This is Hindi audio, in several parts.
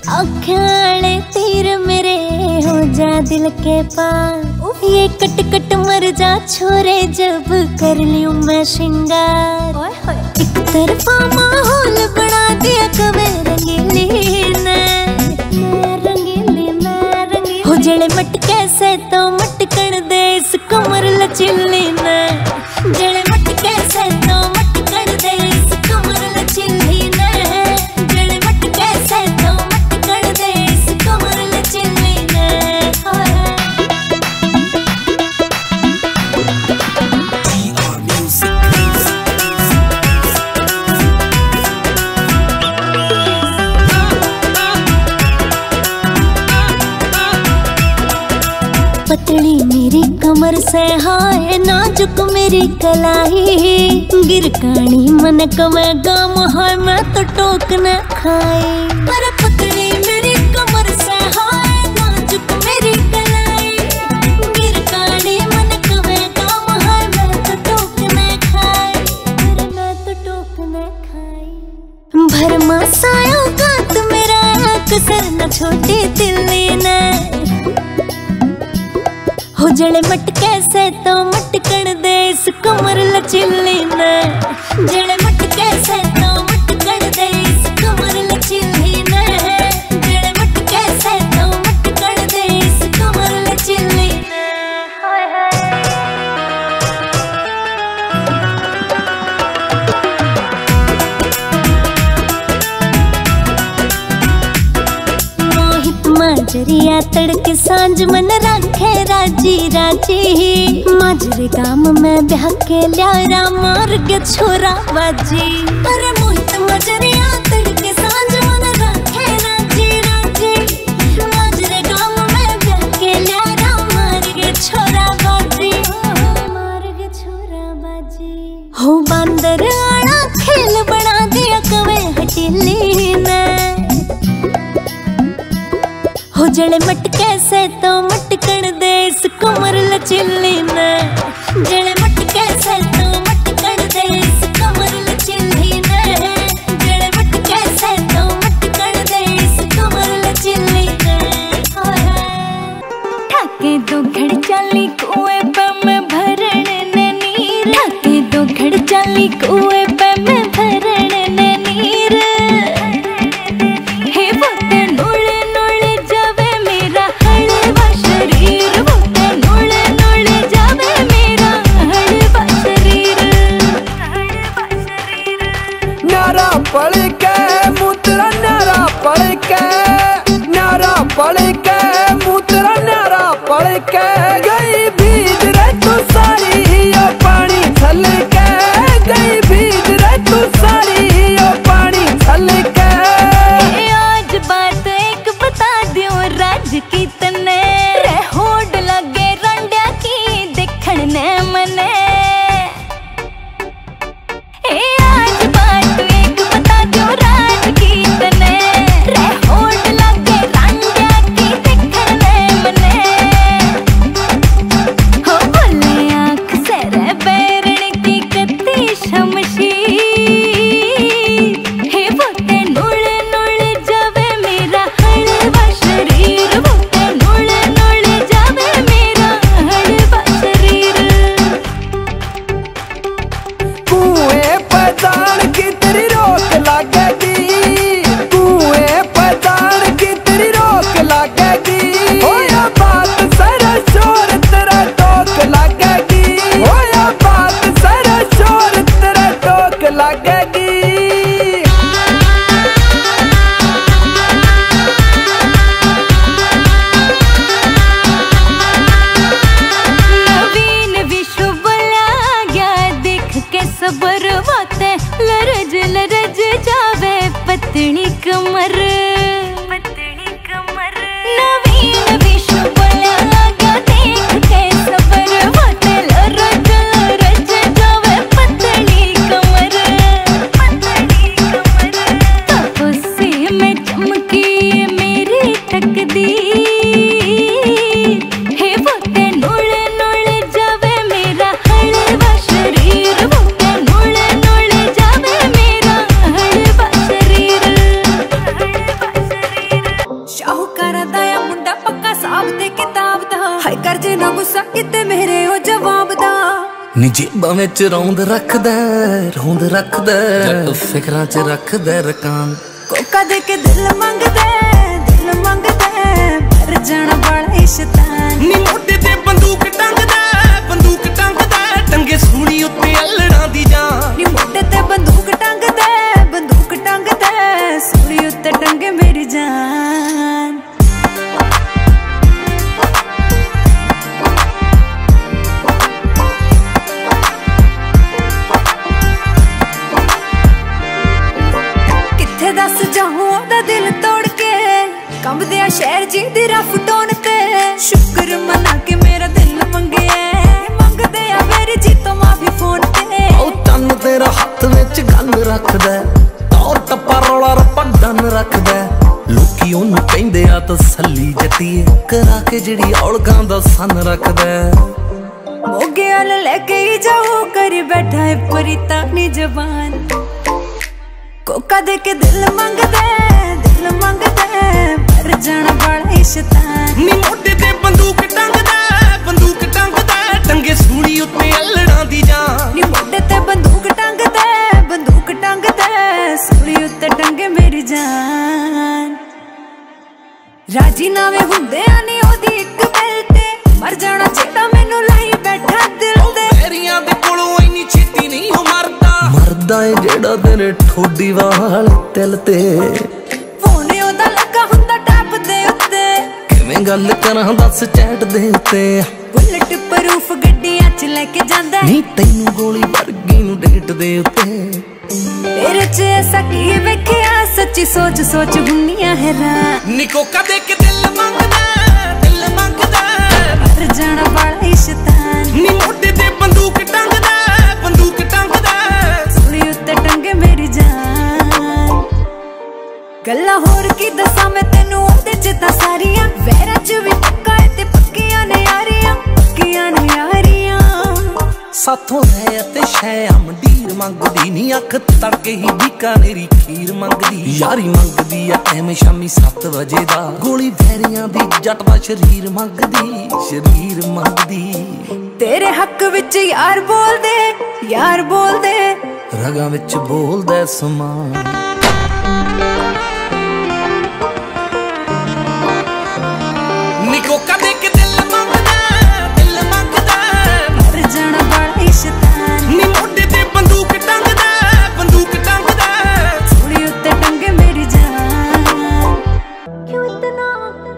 आँखें तीर मेरे हो जा दिल के पार, ये कट कट मर जा छोरे जब कर लियूं मैं श्रृंगार। एक तरफा माहौल बना दिया कवे रंगीली ने, हो जड़े मटके से तो मटकण दे इस कमर लचीली ने, जड़े मटके से तो मटकण दे इस कमर लचीली ने, जड़े मटके से तो मटकण दे इस कमर लचीली ने। पतली मेरी कमर से हाय नाजुक मेरी कलाई, गिर कानी मन कवे गाम हाय मैं तो टोक न खाए। पर पतली मेरी कमर से हाय नाजुक मेरी कलाई, गिर कानी मन कवे गाम हाय मैं तो टोक न खाए, पर मैं तो टोक न खाए। भरमा सायो गात मेरा कसर न छोटी दिल्ली ने, हो जड़े मटके से तो मटकण दे इस कमर लचीली ने, जड़े मटके से तो मटकण दे इस कमर लचीली ने, जड़े मटके से तो मटकण दे इस कमर लचीली ने। मोहित माजरिया तड़के सांझ मन राखे राजी राजी, माजरे काम में ब्याह के लिया मार के छोरा बाजी। अरे मोहित माजरिया तड़के सांझ मन राखे राजी राजी, माजरे काम में ब्याह के लिया मार के छोरा बाजी, मार के छोरा बाजी। हो बंदर आड़ा खेल बना दिया कवे हटीली ने, हो जड़े मटके से तो मटकण दे इस कमर लचीली ने, जड़े मटके से तो मटकण दे इस कमर लचीली ने, जड़े मटके से तो मटकण दे इस कमर लचीली ने। ठाके दो घड़ चाली कुएं पे मैं भरण ने नीर, ठाके दो घड़ चाली कुएं पे मैं भरण ने नीर, हे बोते नोले नोले जावे मेरा हड़वा शरीर, बोते नोले नोले जावे मेरा हड़वा शरीर। नारा पड़ के मुतरा नारा पड़ के, नारा पड़ के मुतरा नारा पड़ के, गई भीज रे तू सारी यो पानी छल के, गई भीज रे तू सारी यो पानी छल के। आज बात एक बता दियो राज की तने, रे होड लगे रंडिया की देखण ने मने। आज बात एक बता दियो राज की तने, रे होड लगे रंडिया की देखण ने मने। हो बोले आँख से रे बैरण की कत्ती शमशीर, हे बोते नोले नोले जावे मेरा हड़वा शरीर, बोते नी जेबां विच रौंद रखदा जट फिकरां च रखदा रकान कोका दे के दिल मंगदा पर जाना बड़ा शैतान नी मोढे ते बंदूक टंगदा टंगे सूली उत्ते अल्लड़ां दी जान नी मोढे ते बंदूक टंगदा सूली उत्ते टंगे मेरी जान दस जाऊं ओदा दिल तोड़ के कंबदे शहर जी दी रफ टोन ते शुक्र मना के मेरा दिल मंगदे आ मेरी जी तो माफी फोन ते ओ तन तेरा हाथ विच गल रखदा तौर टप्पा रौला रप्पा डन रखदा लोकी ओनू कहंदे आ तसल्ली जतीए करा के जिहड़ी औलगां दा सन रखदा मोगे वाल लेके ही जाओ कर बैठा है परिता नी जबान कोका दे के दिल मंगदा पर जाना बड़ा शैतान नी मोढे ते बंदूक टंगदा टंगे सूली उत्ते अल्लड़ां दी जान नी मोढे ते बंदूक टंगदा सूली उत्ते टंगे मेरी जान राजी नावे हुंदे आनी ओदी इक गल ते मर जाना जेड़ा मैनू लाई बैठा दिल ते तेरियां दे कोलों इन्नी छेती नहीं हो मरदा है जेड़ा तेरे ठोडी वाल दिल ते फोन ओदा लगा हुंदा टैप दे उत्ते किवें गल करां दस चैट दे उत्ते बुलेट प्रूफ गड्डियां च लेके जांदा नी तैनू गोली वर्गी नू डेट दे उत्ते तेरे च ऐसा की वेखिया सच्ची सोच हुन्नियां हैरान नी कोका दे के दिल मंगदा पर जाना बड़ा शैतान नी मोढे ते बंदूक टंगदा सूली उत्ते टंगे मेरी जान गल्ला होर की दसां मैं तेनू ओदे च तां सारियां वैरां च भी पक्का है ते पक्कियां ने यारियां साथों है ते शै मंडीर मंगदी नी अख तड़के ही बीकानेरी खीर मंगदी यारी मंगदी आ एवें शामी 7 बजे दा गोली वैरियां दी जट दा शरीर मंगदी तेरे हक विच यार बोल दे रगां विच बोलदा समान नी कोका दे के दिल मंगदा पर जाना बड़ा शैतान नी मोढे ते बंदूक टंगदा सूली उत्ते टंगे मेरी जान क्यों इतना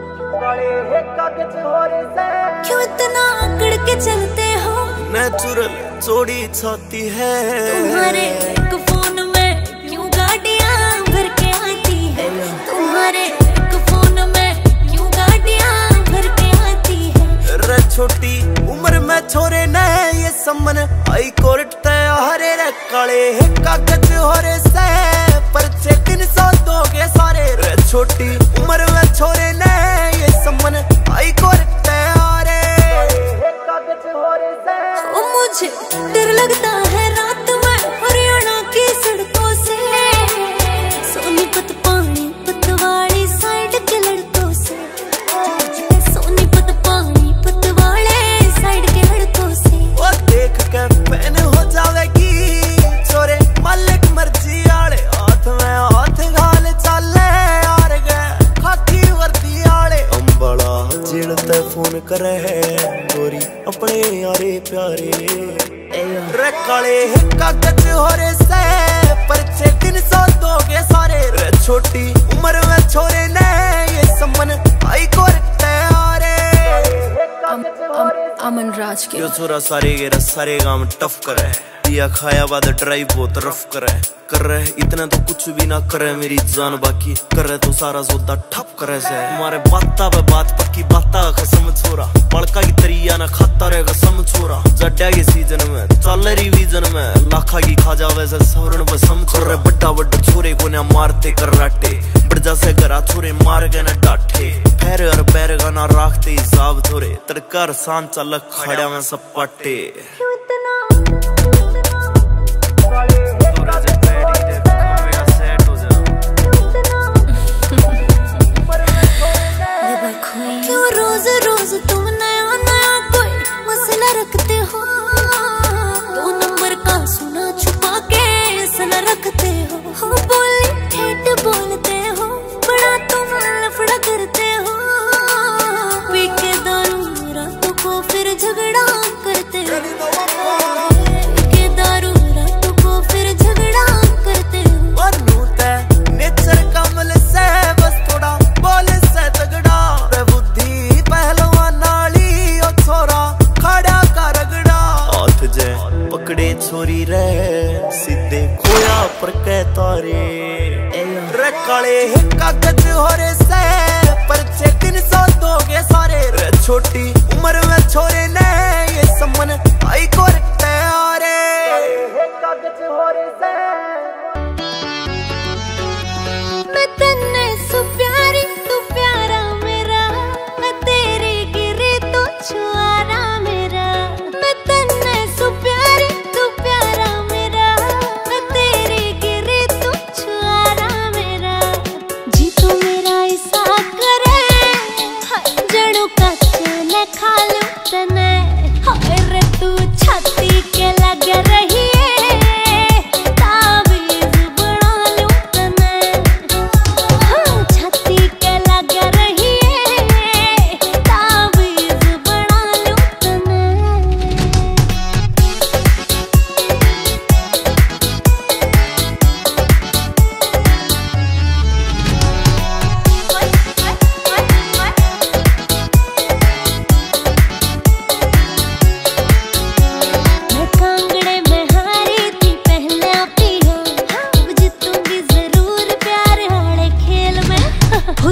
अकड़ के चलते हो नेचुरल चौड़ी छाती है तुम्हारे एक फोन में क्यों गाड़ियां भर के आती है तुम्हारे एक फोन में क्यों गाड़ियां भर के आती है रे छोटी उम्र में छोरे ने ये समन हाई कोर्ट हरे रे काले कागज होरे से परचे 300 दोगे सारे रे छोटी उम्र में छोरे ने ये समन हाई कोर्ट हरे कागज होरे से ओ मुझे डर लगता है रात में हरियाणा की सड़कों से सोनीपत पानीपत वाली साइड के लड़कों से सोनीपत पानीपत वाले साइड के लड़कों से ओ देख के पैन हो जावेगी छोरे मालिक मर्जी आले हाथ में हाथ घाल चले यार गए खाकी वर्दी आले अंबला जिलते फोन करे गोरी अपने यारे प्यारे रे काले कागज होरे से परचे 300 दोगे सारे रे छोटी उम्र में छोरे ने ये समन आई कोर्ट हरे अमन राज के यो छोरा सारे गांव टफ करे पिया खाया बाद ड्राइव बहुत रफ करे कर रहे इतना तो कुछ भी ना करे मेरी जान बाकी कर रहे तो सारा सौदा ठप करे से तुम्हारे बाता पे बात पक्की बाता कसम छोरा बड़का की तरिया ना खाता रहे कसम छोरा जड्डा के सीजन में चल रिवीजन में लाखा की खा जावे से सवरण पे सम कर रहे बड्डा छोरे को ना मारते कर राटे बड़जा से घरा छोरे मार गए ना डाठे पैर और पैर का ना राखते हिसाब छोरे तरकार सान चल खड़ा में सपाटे क्यों रोज रोज तुम नया कोई मसला रखते हो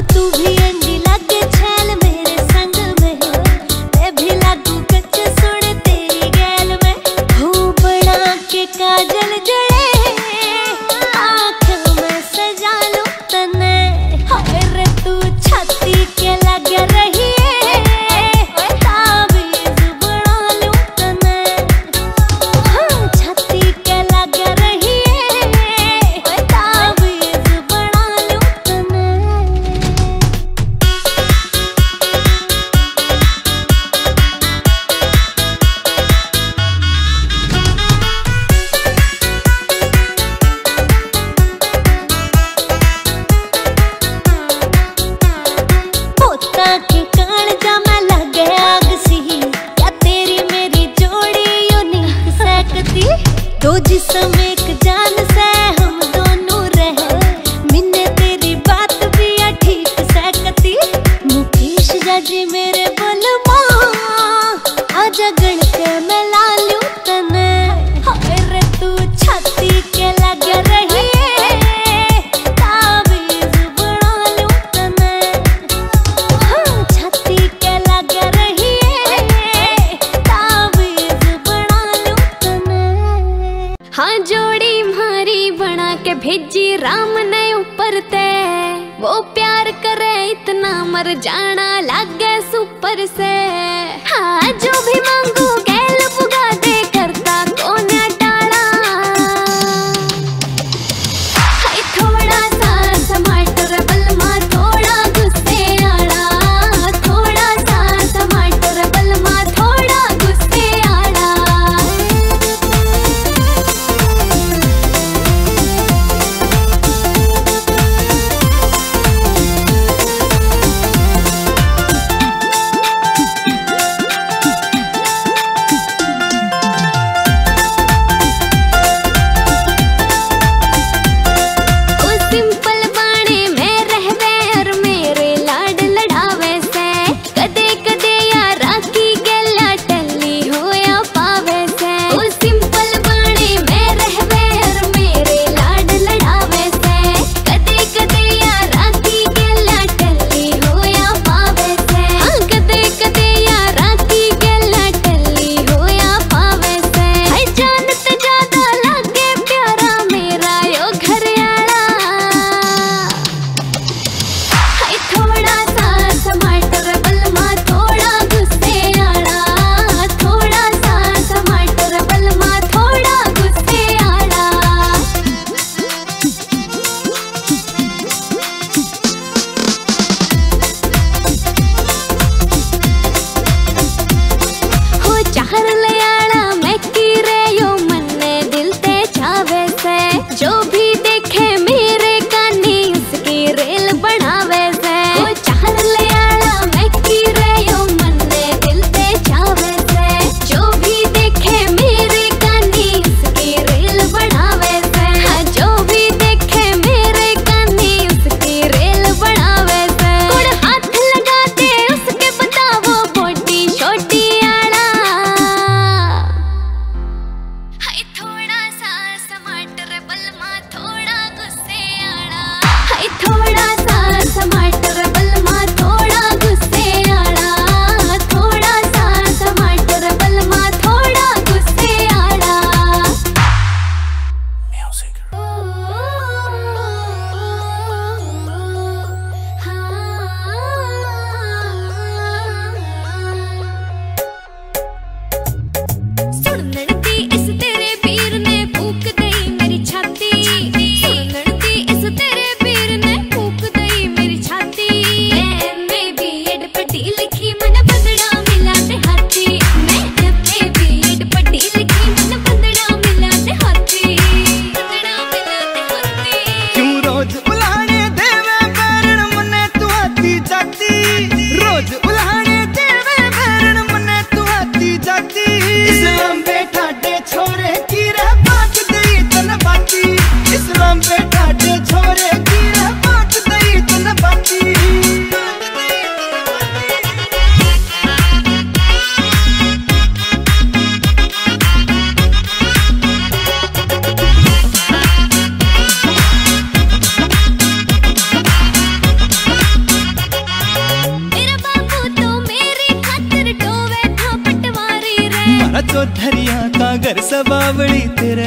तू भी अंडी लागे छैल मेरे संग में, मैं भी लागू कच्चे सुन तेरी गैल में। हो बना के काजल जड़े आँखों में सजा लूं तने, हाय रे तू छाती के लगे रही ताबीज बना लूं तने, हाँ छाती के लगे रही ताबीज बना लूं तने। पोता के कालजा में लगे आग सी, या तेरी मेरी जोड़ी यूनिक सकती। दो जिस्म एक जान से हम दोनों रहे, मिन्ने तेरी बात भी या ठीक सकती। मुकेश जाजी मेरे बलमा आजा गण के मैं ला लूं तने, हाय रे तू छाती के लगे रही ताबीज बना लूं तने, हाँ छाती के लगे रही ताबीज बना लूं तने। हाँ जोड़ी मारी बना के भेजी राम ने ऊपर ते, वो प्यार करे इतना मर जाना लागे सुपर से। हाँ जो भी मांगू गैल पुगा दे करता कौन टाड़ा, हाय थोड़ा सा टमाटर बलमा थोड़ा गुस्से आड़ा, थोड़ा सा टमाटर बलमा थोड़ा गुस्से आड़ा।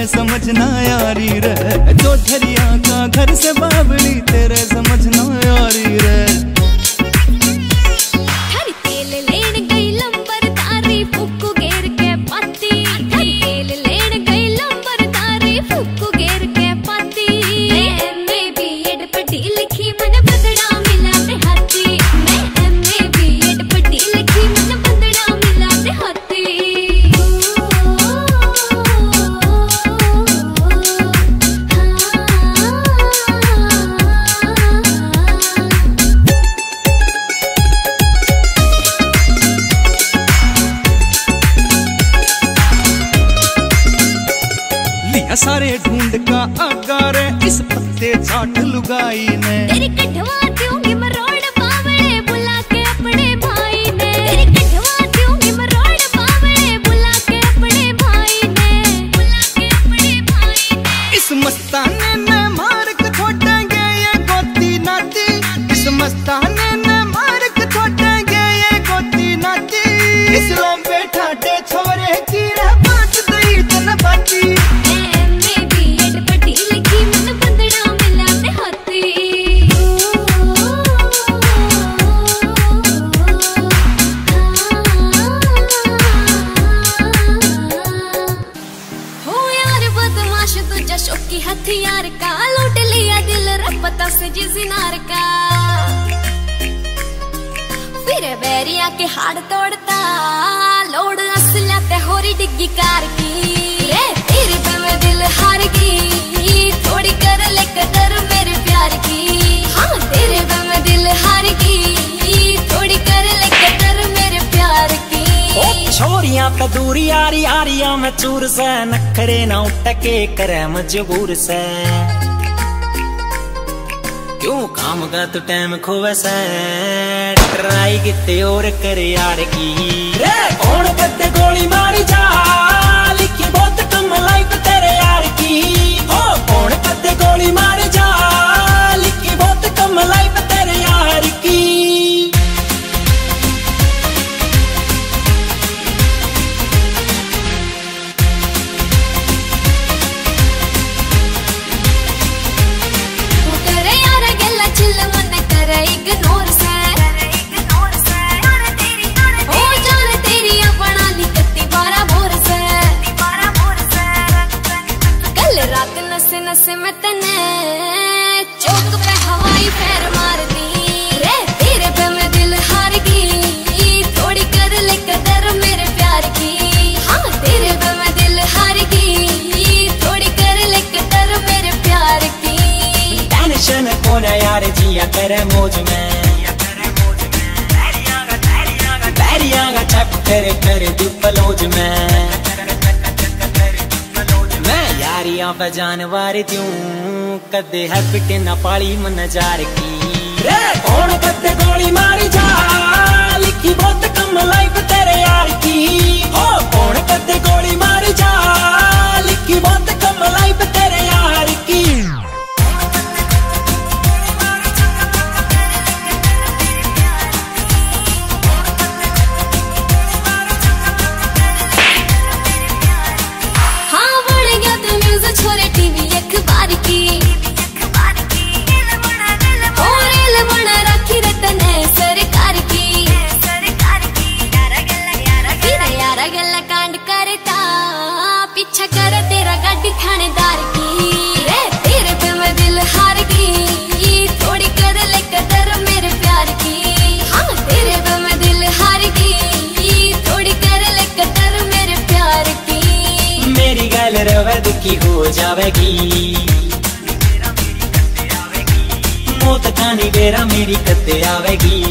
समझना यारी रे, जो झरिया का घर से बावड़ी तेरे समझना यारी रे। तेल लेन गई लंबर तारी फुक्कू घेर के पाती, तेल लेन गई लंबर तारी फुक्कू घेर के पाती। मैं बीएड पढ़ी लिखी मन बदड़ा मिला ते हाथी, मैं बीएड पढ़ी लिखी मन बदड़ा मिला ते हाथी। सारे ढूंढ का अगारे इस पत्ते चाट लुगाई ने, तेरी कटवा दूंगी मरोड़ बावड़े बुला के अपने भाई ने, तेरी कटवा दूंगी मरोड़ बावड़े बुला के अपने भाई ने, बुला के अपने भाई ने। इस मस्ताने ने मार के छोड़ेंगे ये गोती नाती, इस मस्ताने ने मार के छोड़ेंगे ये गोती नाती। इस लंबे ठाटे छोरे की रह बात दई तन बाती। हथियार का लूट लिया दिल रपता से जिनार का, फिर बैरिया के हाड़ तोड़ता लोड असला ते होरी डिग्गी कार की। तेरे पे मैं दिल हार गई थोड़ी कर ले कदर मेरे प्यार की, हाँ तेरे पे मैं दिल हार गई थोड़ी कर ले कदर मेरे प्यार की। छोरियां पे दूरी यारी यारियां में चूर से, नखरे ना उठके करे मजबूर से। क्यों काम का तो टाइम खोवे से, ट्राई किते और करे यार की। रे कौन कदे गोली मारी जा लिखी बहुत कम लाइफ तेरे यार की। ओ कौन कदे गोली मारी जा लिखी बहुत कम लाइफ तेरे यार की। नसे में तने चौक पे हवाई पैर मार दी, रे तेरे पे मैं दिल हार गई थोड़ी कर ले कदर मेरे प्यार की, हाँ तेरे पे मैं दिल हार गई थोड़ी कर ले कदर मेरे प्यार की। टेंशन कौन यार जिया करे मौज में, बैरियां का चक्कर कर दू पलोज में। यारियां पे जानवर दूं कदे है पिटे ना पाली मन जार की। रे कौन कदे गोली मारी जा लिखी बहुत कम लाइफ तेरे यार की। ओ कौन कदे गोली मारी जा लिखी बहुत कम लाइफ तेरे यार की। छोरे टीवी अखबार की, और रेल बना रखी रतने सरकार की। फिर यारा गल्ला कांड करता पीछा कर तेरा गाड़ी थानेदार की। रे तेरे पे मैं दिल हार गई थोड़ी कर ले कदर मेरे प्यार की, हाँ तेरे पे मैं दिल हार गई थोड़ी कर ले कदर मेरे प्यार की। मेरी गल रवे दुखी हो जावेगी, मौत खानी बेरा मेरी कदे आवेगी।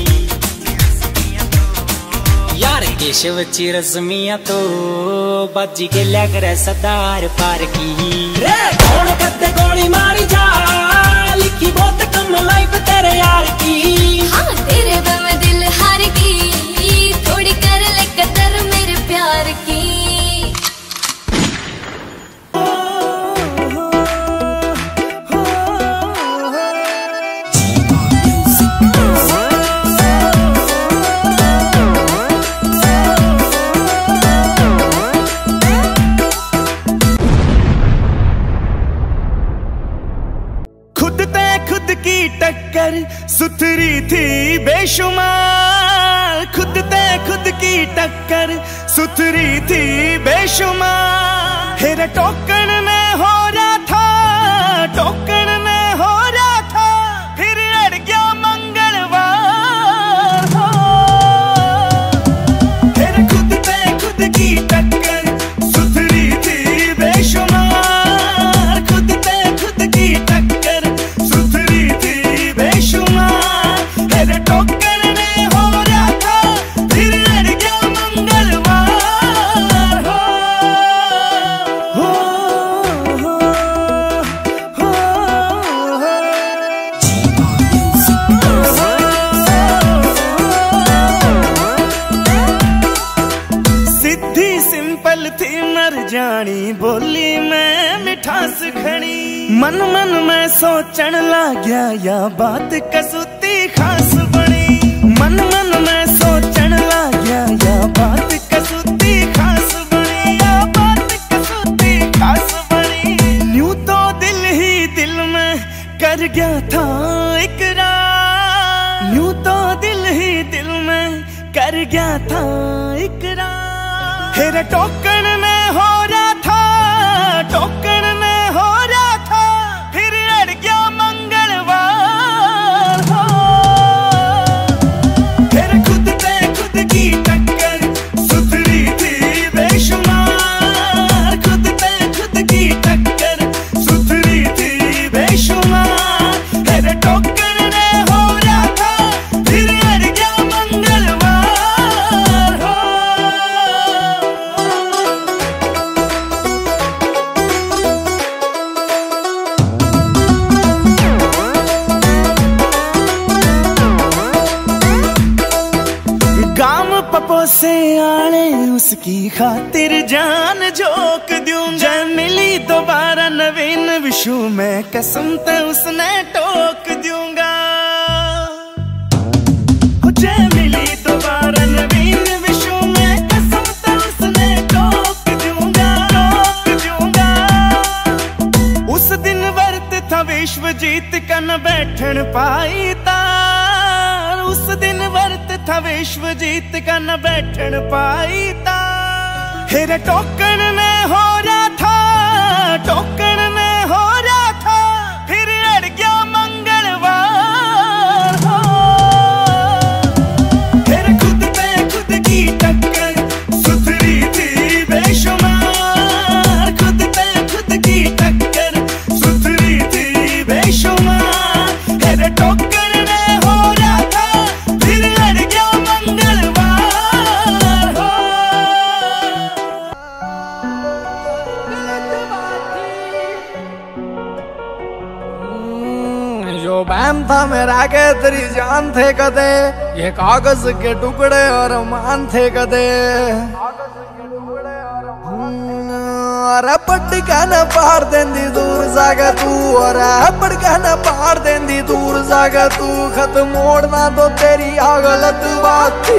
यार केशव ची रस्मिया तो बाजी के लिया करे सदार पार की। रे कौन कदे गोली मारी जा लिखी बहुत कम लाइफ तेरे यार की, हाँ तेरे पे मैं दिल हार गई थोड़ी कर ले कदर मेरे प्यार की। सुथरी थी बेशुमार, खुद ते खुद की टक्कर, सुथरी थी बेशुमार। हेरा टोकन में हो रहा था, टोकन में हो रहा था, फिर अड़ गया मंगलवार। हेरा खुद ते खुद की टक्कर, सुथरी थी बेशुमार, खुद ते खुद की टक्कर, सुथरी थी बेशुमार। हेरा टोकन में हो रहा था, फिर अड़ गया मंगलवार। सिद्धि सिंपल थी मर जानी, बोली मैं मिठास खड़ी, मन मन में सोचन लाग्या या बात कसूती खास बनी। मन मन में सोचन लाग्या या बात कसूती खास बनी, या बात कसूती खास बनी। यूं तो दिल ही दिल में कर गया था इकरार, यूं तो दिल ही दिल में कर गया था इकरार। हेरा टोकन में हो रहा था, टोकन में हो रहा था, फिर अड़ गया मंगलवार। हेरा खुद ते खुद की टक्कर, सुथरी थी बेशुमार, खुद ते खुद की टक्कर, सुथरी थी बेशुमार। हेरा टोकन में हो रहा था, फिर अड़ गया मंगलवार। गाम पपो से आने उसकी खातिर जान झोंक दूं। जय मिली दोबारा नवीन विशु में कसम ते उसने टोक दूंगा। जय मिली दोबारा नवीन विशु में कसम ते उसने टोक दूंगा, टोक दूंगा। उस दिन वर्त था विश्व जीत का न बैठन पाई तार, उस दिन वर्त था विश्व जीत का न बैठन पाई तार। हेरा टोकन में हो रहा था, टोकन में हो रहा था, फिर अड़ गया मंगलवार। हेरा खुद ते खुद की टक्कर, सुथरी थी बेशुमार, खुद ते खुद की टक्कर, सुथरी थी बेशुमार। हेरा टोकन में हो रहा था, फिर अड़ गया मंगलवार। जो बहम था मेरा के तेरी जान थे कदे, ये कागज के टुकड़े और मान थे कदे। अरे पटका न पार देंदी दूर जागा तू, अरे पटका न पार देंदी दूर जागा तू। खत मोड़ना तो तेरी गलत बात थी,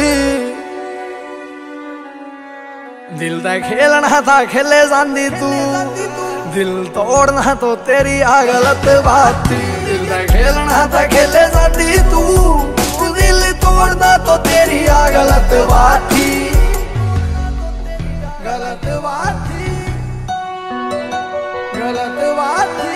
दिल दा खेलना था खेले जांदी तू। दिल तोड़ना तो तेरी गलत बात थी, दिल दा खेलना था खेले जांदी तू। दिल तोड़ना तो तेरी गलत बात थी, गलत बात थी, गलत बात थी।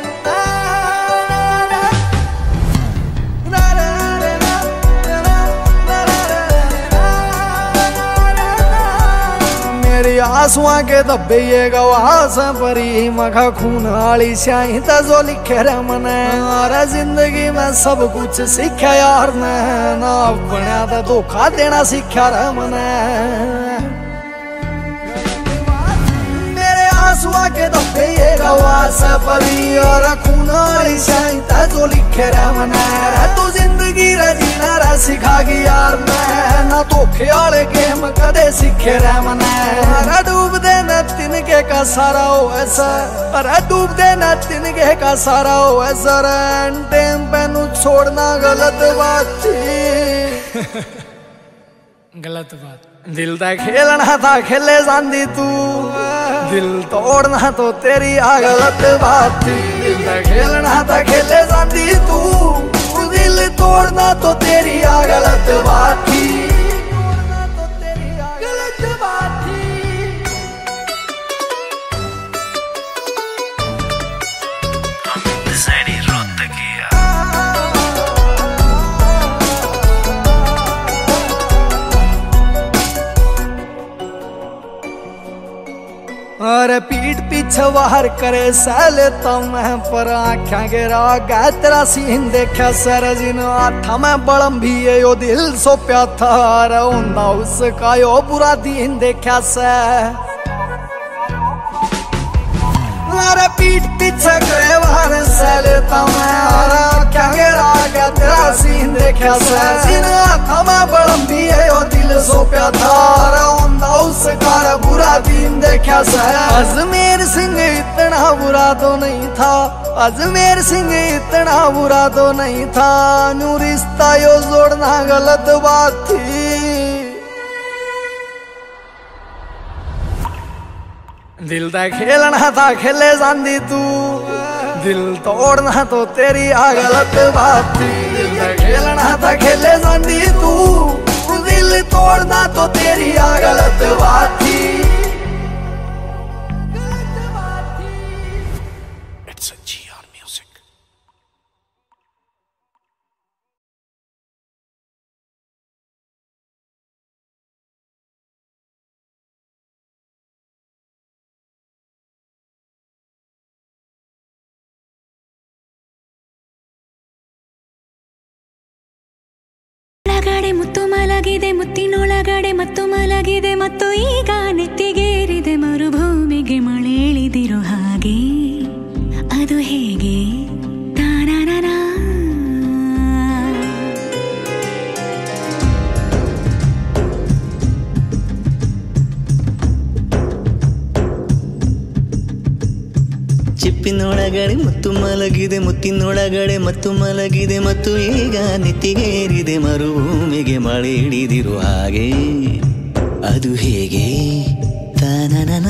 मेरी आंसुआ के धब्बे ये गवास परी, मखा खून वाली स्याही तो जो लिखे रे मने। अरे जिंदगी में सब कुछ सीखा यार ने, ना बनया तो धोखा देना सीखा रे मने। आंसुआ के धब्बे ये गवास परी, और खून वाली स्याही तो जो लिखे रे मने। तू जिंदगी रे जीना रे सिखा गई यार मैं, ना धोखे वाले गेम कदे सीखे रे मने। अरे डूब देना तिनके का सारा हो ऐसा, अरे डूब देना तिनके का सारा हो ऐसा। टाइम पे नू छोड़ना गलत बात थी, गलत बात। दिल दा खेलना था खेले जांदी तू, दिल तोड़ना तो तेरी गलत बात थी। दिल दा खेलना था खेले जांदी तू, दिल दिल तोड़ना तो तेरी आ गलत बात थी। अरे पीठ पीछे वार करे सैल तो मैं पर आख्या गिरा गया तेरा सीन देखा सर जिन आठा मैं बड़म भी है यो दिल सो प्या था। अरे उसका यो बुरा दिन देखा से। अरे पीठ पीछे करे वार सैल तो मैं आख्या गिरा गया तेरा सीन देखा से जिन आठा मैं बड़म भी है यो दिल सो प्या था। अरे उसका बुरा दिन देखा से। अजमेर सिंह इतना बुरा तो नहीं था, अजमेर सिंह इतना बुरा तो नहीं था। नू रिश्ता यो जोड़ना गलत बात थी। दिल ता खेलना था खेले जांदी तू, दिल तोड़ना तो तेरी आ गलत बात थी। दिल ता खेलना था खेले जांदी तू, दिल तोड़ना तो तेरी आ गलत बात थी। It's a GR music. ಒಳಗಡೆ ಮುತ್ತು ಮಲಗಿದೆ ಮುತ್ತಿನೊಳಗಡೆ ಮತ್ತು ಮಲಗಿದೆ ಮತ್ತು ಈಗ ನೆತ್ತಿಗೇರಿದೆ ಮರುಭೂಮಿಗೆ ಮಳೆ ಇಳಿದಿರೋ ಹಾಗೆ ಅದು ಹೇಗೆ ತಾನಾನಾ ಚಿಪ್ಪಿನೊಳಗಡೆ ಮುತ್ತು ಮಲಗಿದೆ ಮುತ್ತಿನೊಳಗಡೆ ಮತ್ತು ಮಲಗಿದೆ ಮತ್ತು ಈಗ ನೆತ್ತಿಗೇರಿದೆ ಮರುಭೂಮಿಗೆ ಮಳೆ ಹಿಡಿದಿರೋ ಹಾಗೆ ಅದು ಹೇಗೆ ತಾನನನ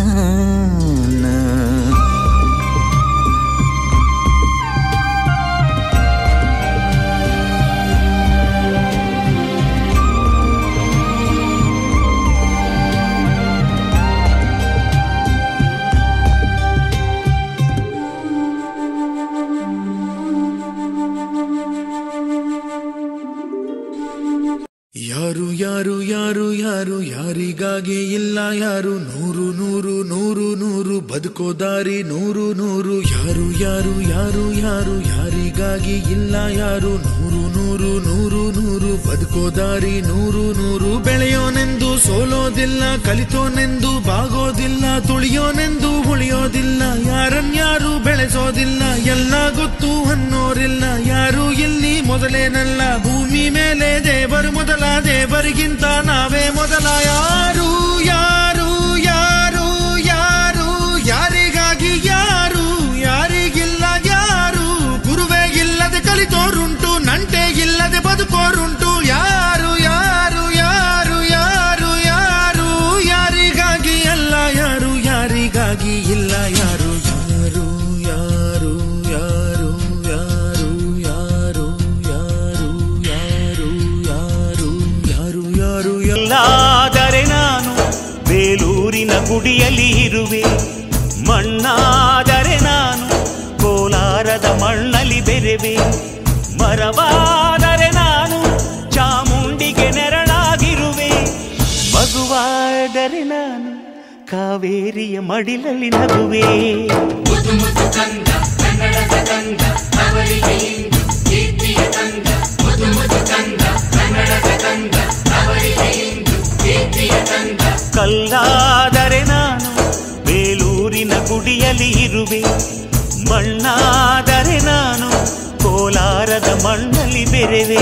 ಯಾರು ಯಾರು ಯಾರು ಯಾರು ಯಾರಿಗಾಗಿ ಇಲ್ಲ ಯಾರು ನೂರು ನೂರು ನೂರು ನೂರು ಬದುಕೋ ದಾರಿ ನೂರು ನೂರು ಯಾರು ಯಾರು ಯಾರು ಯಾರು ಯಾರಿಗಾಗಿ ಇಲ್ಲ ಯಾರು ನೂರು ನೂರು ನೂರು ನೂರು ಬದುಕೋ ದಾರಿ ನೂರು ನೂರು ಬೆಳೆಯೋನೆಂದು ಸೋಲೋದಿಲ್ಲ ಕಲಿತೋನೆಂದು ಬಾಗೋದಿಲ್ಲ ತುಳಿಯೋನೆಂದು ಉಳಿಯೋದಿಲ್ಲ ಯಾರನ್ಯಾರು ಬೆಳೆಸೋದಿಲ್ಲ ಎಲ್ಲ ಗೊತ್ತು ಅನ್ನೋರಿಲ್ಲ ಯಾರು ಇಲ್ಲಿ ಮೊದಲೇನಲ್ಲ ಭೂಮಿ ಮೇಲೆ ದೇವರು ಮೊದಲ ದೇವರಿಗಿಂತ ನಾವೇ ಮೊದಲ ಯಾರು ಯಾರು ಯಾರು ಯಾರು ಯಾರಿಗಾಗಿ ಯಾರು ಯಾರಿಗಿಲ್ಲ ಯಾರು ಗುರುವೇ ಇಲ್ಲದೆ ಕಲಿತೋರುಂಟು ನಂಟೆ ಇಲ್ಲದೆ ಬದುಕೋರುಂಟು ಯಾರು ಯಾರು ಯಾರು ಯಾರು ಯಾರು ಯಾರಿಗಾಗಿ ಅಲ್ಲ ಯಾರು ಯಾರಿಗಾಗಿ ಇಲ್ಲ ಯಾರು ಯಾರು ಯಾರು ಯಾರು ಯಾರು ಯಾರು ಯಾರು ಯಾರು ಯಾರು ಯಾರು ಯಾರು ಎಲ್ಲಾದರೆ ನಾನು ಬೇಲೂರಿನ ಗುಡಿಯಲ್ಲಿ ಇರುವೆ ಮಣ್ಣಾದರೆ ನಾನು ಕೋಲಾರದ ಮಣ್ಣಲ್ಲಿ ಬೆರೆವೆ ಮರವಾದರೆ ನಾನು ಚಾಮುಂಡಿಗೆ ನೆರಳಾಗಿರುವೆ ಮಗುವಾದರೆ ನಾನು ಕಾವೇರಿಯ ಮಡಿಲಲ್ಲಿ ನಗುವೆ ಕಲ್ಲಾದರೆ ನಾನು ಬೇಲೂರಿನ ಗುಡಿಯಲ್ಲಿ ಇರುವೆ ಮಣ್ಣಾದರೆ ನಾನು ಕೋಲಾರದ ಮಣ್ಣಲ್ಲಿ ಬೆರೆವೆ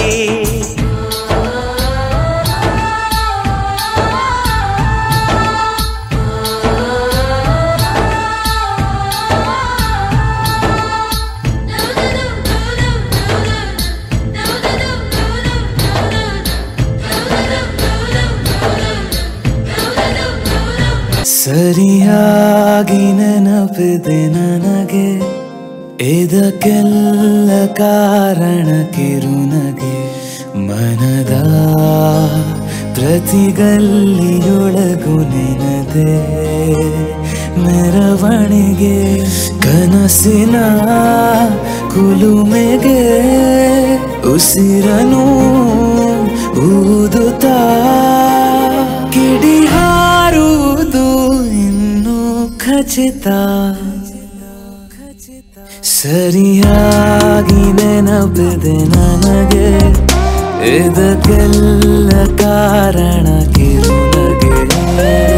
ಸರಿಯಾಗಿ ನೆನಪಿದೆ ನನಗೆ ಇದಕ್ಕೆಲ್ಲ ಕಾರಣ ಕಿರುನಗೆ ಮನದ ಪ್ರತಿಗಲ್ಲಿಯೊಳಗು ನೆನದೆ ಮೆರವಣಿಗೆ ಕನಸಿನ ಕುಲುಮೆಗೆ ಉಸಿರನು ಊದುತ್ತಾ ಕಿಡಿ ಹಾರುವುದು ಇನ್ನೂ ಖಚಿತ ಸರಿಯಾಗಿ ನೆನಪಿದೆ ನನಗೆ ಇದಕ್ಕೆಲ್ಲ ಕಾರಣ ಕಿರುನಗೆ